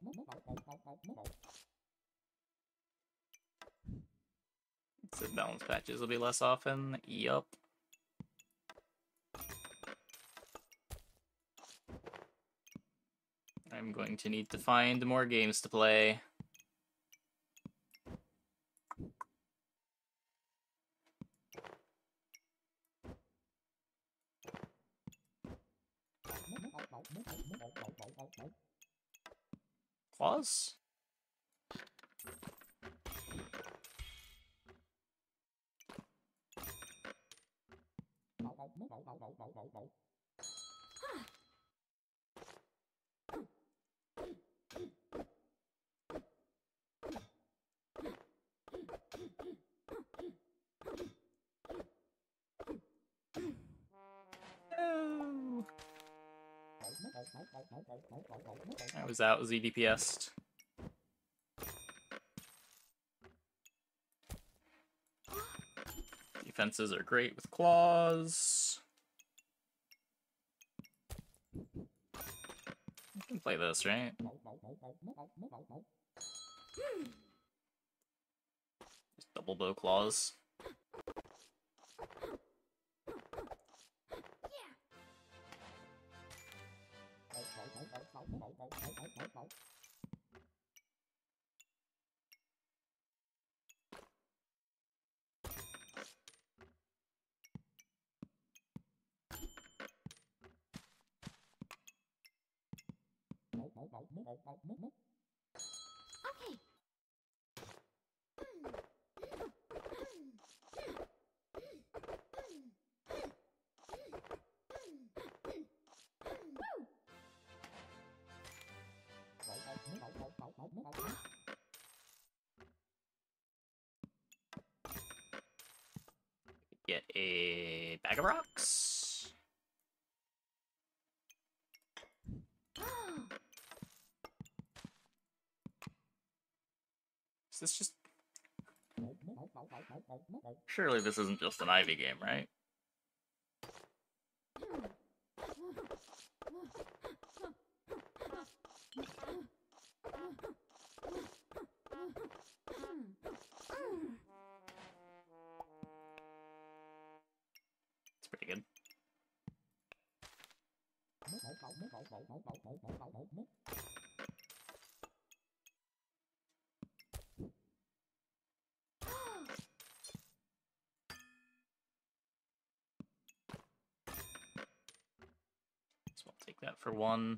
So balance patches will be less often. Yup. I'm going to need to find more games to play. Claws? No. I was out ZDPS'd. Defenses are great with claws. I can play this, right? Just double bow claws. Get a bag of rocks. Is this just... Surely this isn't just an Ivy game, right? It's pretty good. So I'll take that for one.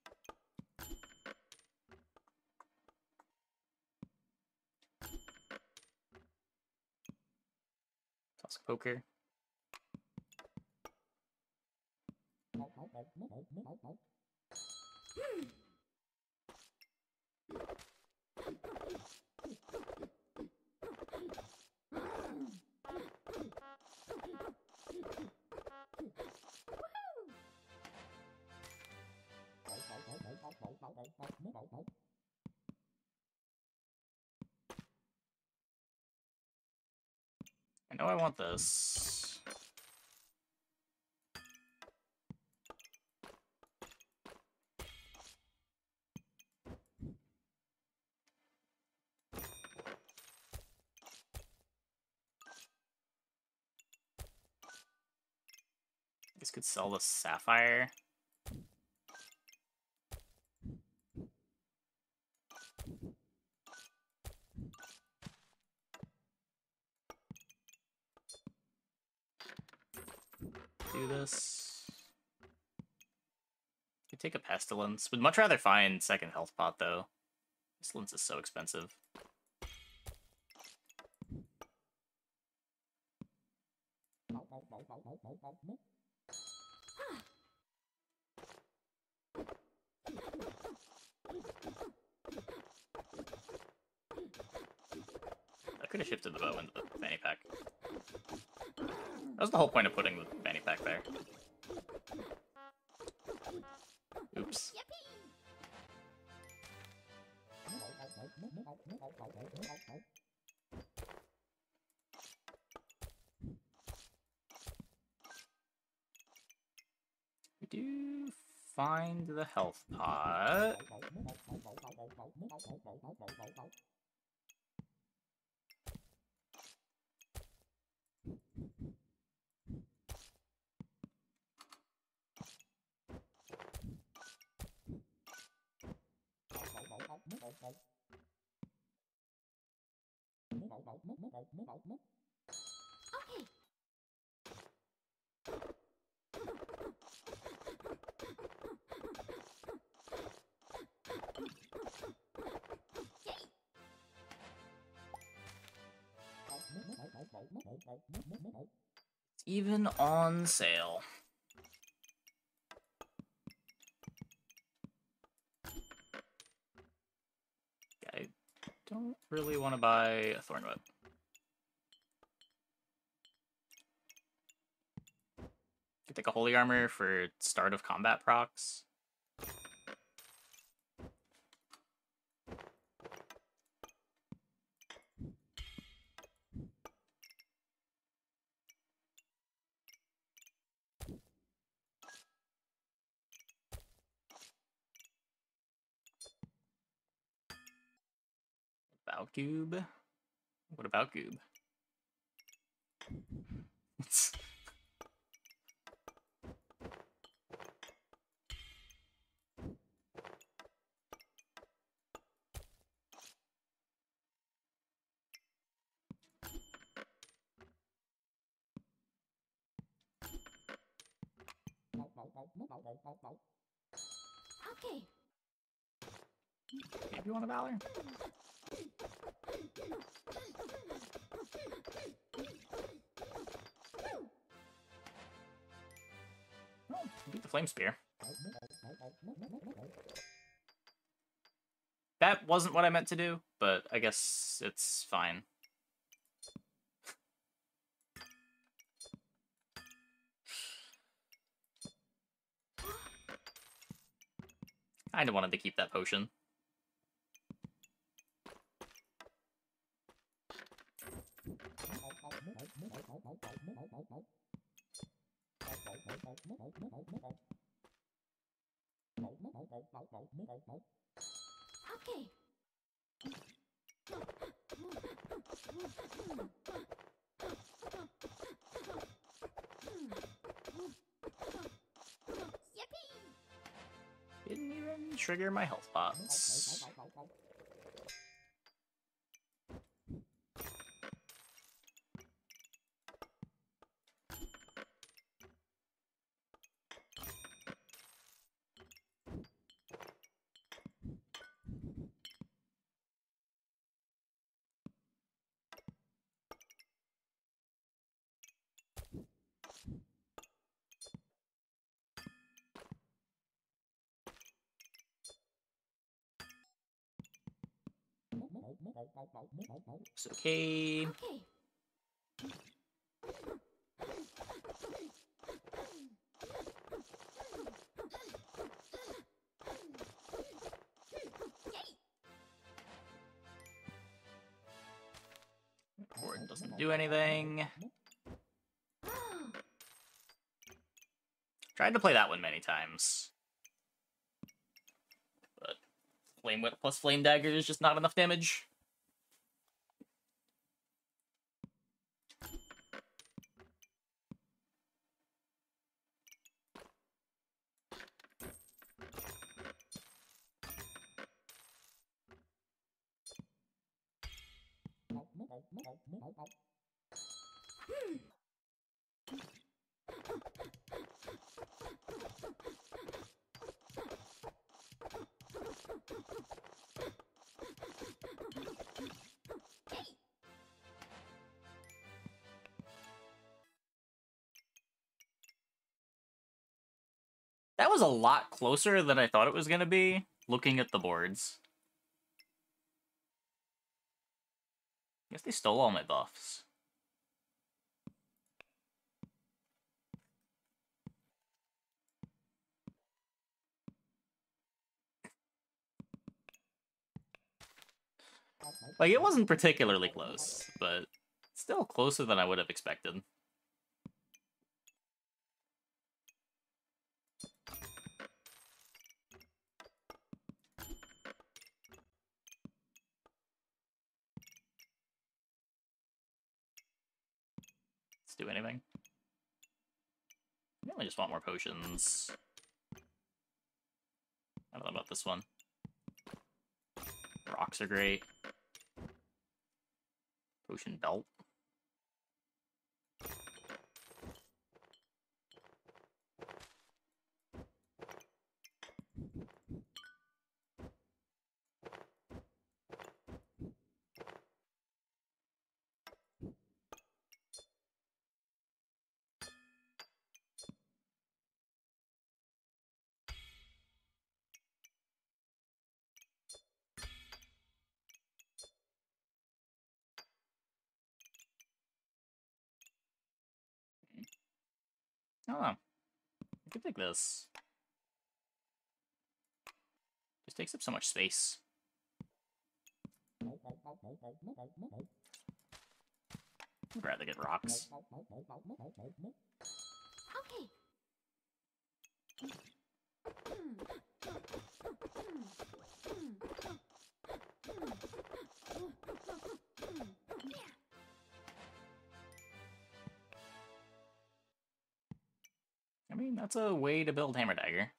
Toss a poker. I know I want this. I guess could sell the sapphire. Do this. Could take a pestilence. Would much rather find second health pot though. Pestilence is so expensive. I could have shifted the bow into the fanny pack. That was the whole point of putting the fanny pack there. Oops. We do find the health pot. It's even on sale. I don't really want to buy a Thorn Whip. Could take a Holy Armor for start of combat procs. About Goob? What about Goob? Okay. Maybe you want a Valor? Oh, beat the Flame Spear. That wasn't what I meant to do, but I guess it's fine. Kinda wanted to keep that potion. Okay. Didn't even trigger my health pots. It's okay. Okay. Horde doesn't do anything. Tried to play that one many times. But Flame Whip plus Flame Dagger is just not enough damage. That was a lot closer than I thought it was going to be, looking at the boards. I guess they stole all my buffs. Like, it wasn't particularly close, but still closer than I would have expected. do anything. I really just want more potions. I don't know about this one. Rocks are great. Potion belt. I don't know. I could take this. Just takes up so much space. I'd rather get rocks. Okay. I mean, that's a way to build Hammer Dagger.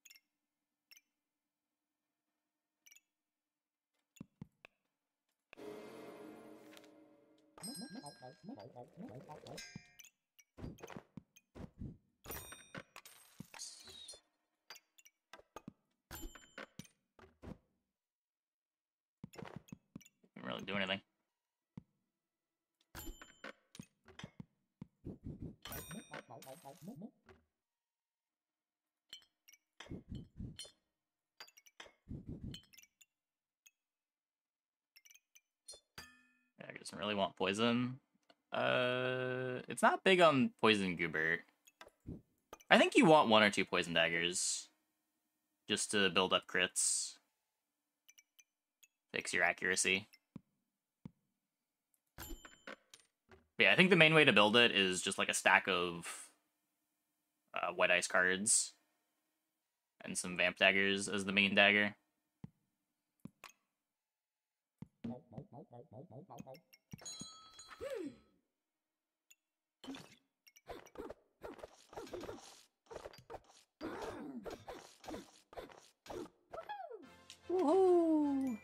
Didn't really do anything. Yeah, I doesn't really want poison. It's not big on poison Goobert. I think you want 1 or 2 poison daggers just to build up crits. Fix your accuracy. But yeah, I think the main way to build it is just like a stack of White Ice cards and some Vamp daggers as the main dagger. Woohoo!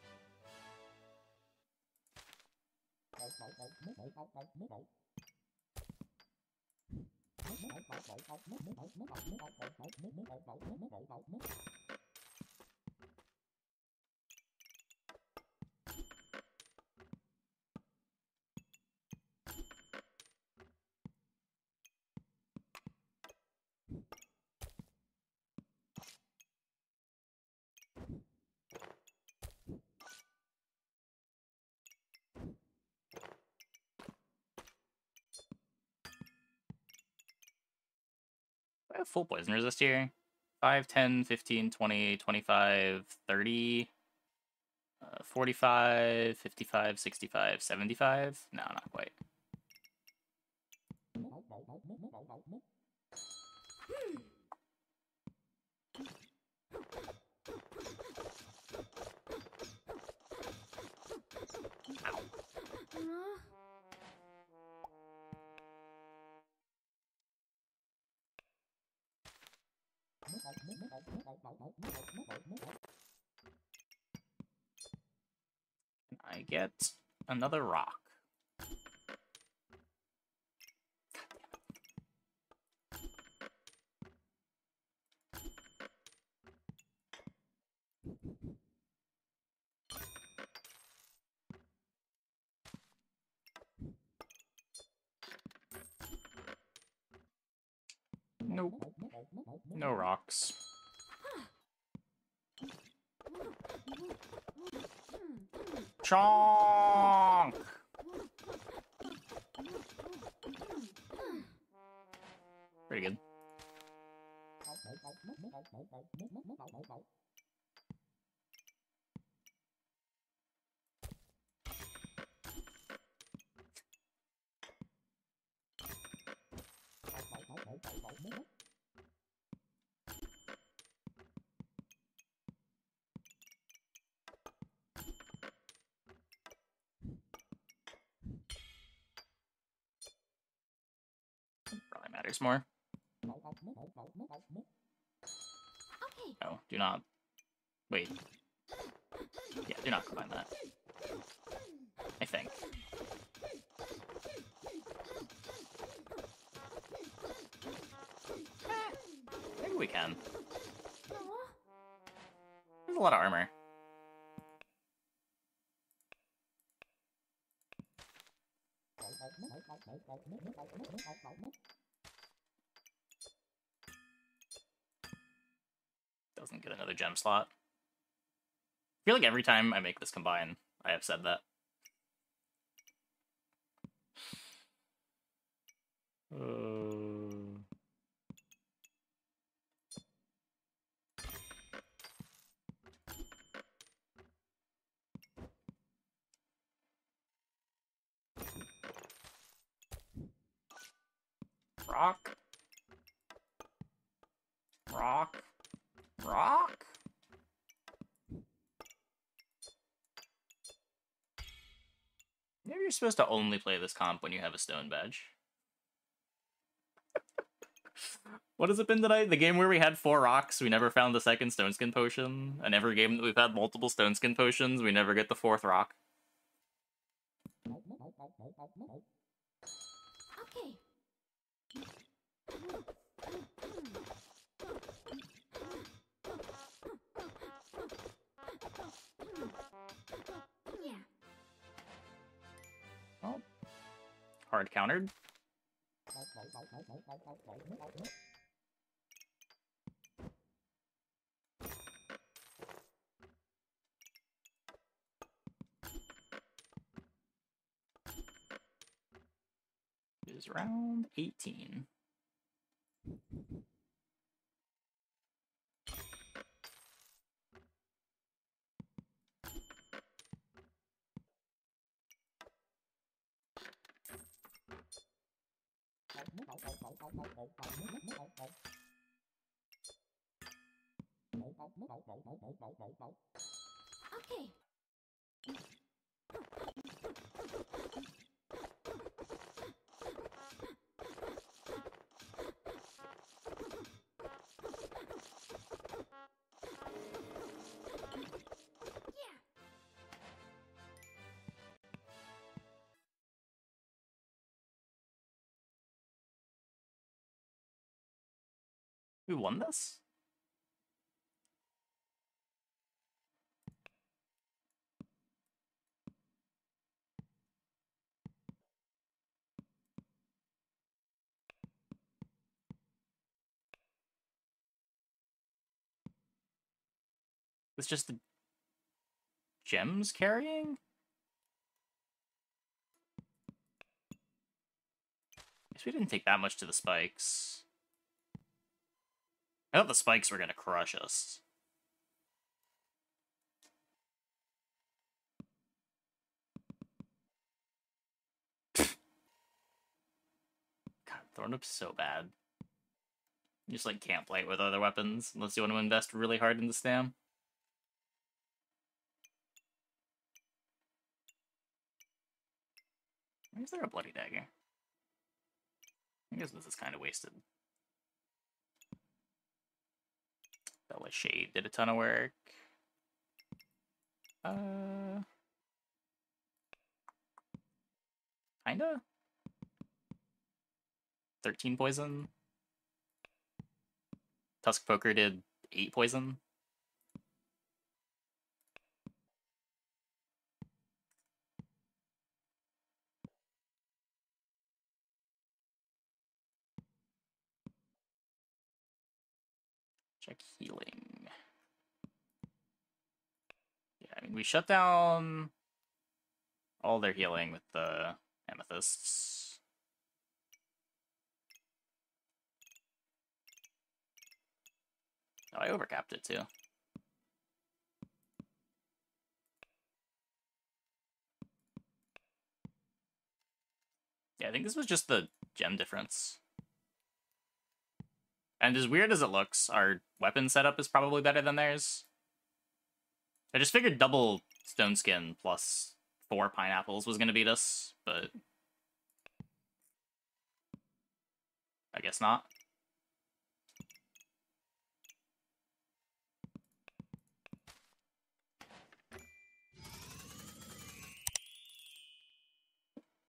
I have full poison resist here. 5, 10, 15, 20, 25, 30, 45, 55, 65, 75. No, not quite. I get another rock. Nope. No rocks. Chonk! Pretty good. requires more. Okay. Oh, do not. Wait. Yeah, do not combine that. I think. Maybe we can. Aw. There's a lot of armor. Doesn't get another gem slot. I feel like every time I make this combine, I have said that. Rock. Rock. Rock. Maybe you're supposed to only play this comp when you have a stone badge. What has it been tonight? The game where we had 4 rocks, we never found the second stone skin potion. And every game that we've had multiple stone skin potions, we never get the 4th rock. Okay. Yeah. Oh. Hard countered. It is round 18. Okay. Yeah. We won this? It's just the gems carrying? Guess we didn't take that much to the spikes. I thought the spikes were gonna crush us. God, Thornup's so bad. You just like can't play it with other weapons unless you want to invest really hard in the stam. Why is there a bloody dagger? I guess this is kind of wasted. Bella Shade did a ton of work. Kinda? 13 poison. Tusk Poker did 8 poison. Check healing. Yeah, I mean, we shut down all their healing with the amethysts. Oh, I overcapped it too. Yeah, I think this was just the gem difference. And as weird as it looks, our weapon setup is probably better than theirs. I just figured double stone skin plus 4 pineapples was going to beat us, but I guess not.